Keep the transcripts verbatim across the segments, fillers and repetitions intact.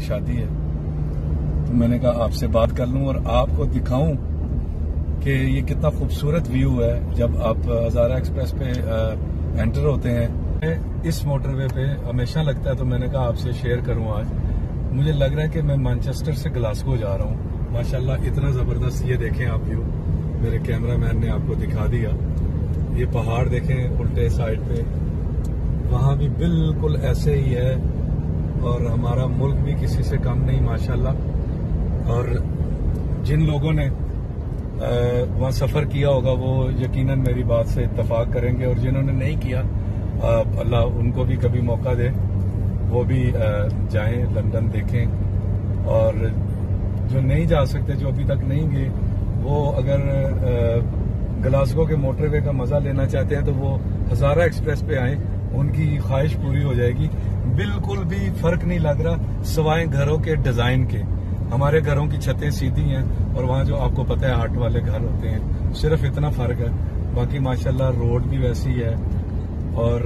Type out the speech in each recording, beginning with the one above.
शादी है, तो मैंने कहा आपसे बात कर लूं और आपको दिखाऊं कि ये कितना खूबसूरत व्यू है जब आप हजारा एक्सप्रेस पे एंटर होते हैं। इस मोटरवे पे हमेशा लगता है, तो मैंने कहा आपसे शेयर करूं आज। मुझे लग रहा है कि मैं मैनचेस्टर से ग्लासगो जा रहा हूं। माशाल्लाह इतना जबरदस्त, ये देखें आप व्यू, मेरे कैमरामैन ने आपको दिखा दिया। ये पहाड़ देखें उल्टे साइड पे, वहां भी बिल्कुल ऐसे ही है और हमारा मुल्क भी किसी से कम नहीं माशाल्लाह। और जिन लोगों ने वहाँ सफर किया होगा वो यकीनन मेरी बात से इत्तेफाक करेंगे, और जिन्होंने नहीं किया अल्लाह उनको भी कभी मौका दे, वो भी जाएं, लंदन देखें। और जो नहीं जा सकते, जो अभी तक नहीं गए, वो अगर ग्लासगो के मोटरवे का मजा लेना चाहते हैं तो वो हजारा एक्सप्रेस पे आए, उनकी ख्वाहिश पूरी हो जाएगी। बिल्कुल भी फर्क नहीं लग रहा सिवाय घरों के डिजाइन के। हमारे घरों की छतें सीधी हैं और वहाँ जो आपको पता है हाट वाले घर होते हैं, सिर्फ इतना फर्क है। बाकी माशाल्लाह रोड भी वैसी है और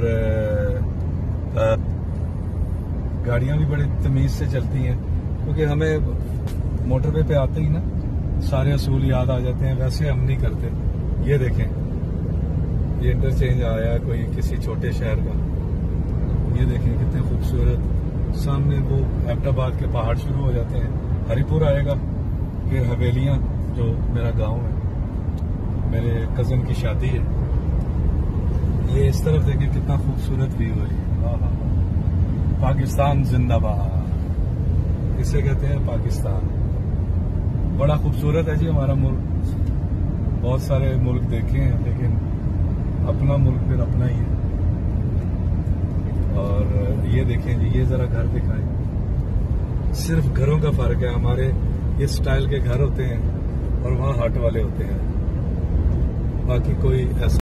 गाड़ियां भी बड़े तमीज से चलती हैं, क्योंकि हमें मोटरवे पे आते ही ना सारे असूल याद आ जाते हैं, वैसे हम नहीं करते। ये देखें, ये इंटरचेंज आया कोई किसी छोटे शहर का। ये देखें कितने खूबसूरत, सामने वो एबटाबाद के पहाड़ शुरू हो जाते हैं, हरिपुर आएगा, फिर हवेलियां जो मेरा गांव है, मेरे कजन की शादी है। ये इस तरफ देखें कितना खूबसूरत व्यू है। पाकिस्तान जिंदाबाद, इसे कहते हैं पाकिस्तान। बड़ा खूबसूरत है जी हमारा मुल्क। बहुत सारे मुल्क देखे हैं लेकिन अपना मुल्क फिर अपना ही है। और ये देखें जी, ये जरा घर दिखाएं, सिर्फ घरों का फर्क है। हमारे इस स्टाइल के घर होते हैं और वहाँ हाट वाले होते हैं, बाकी कोई ऐसा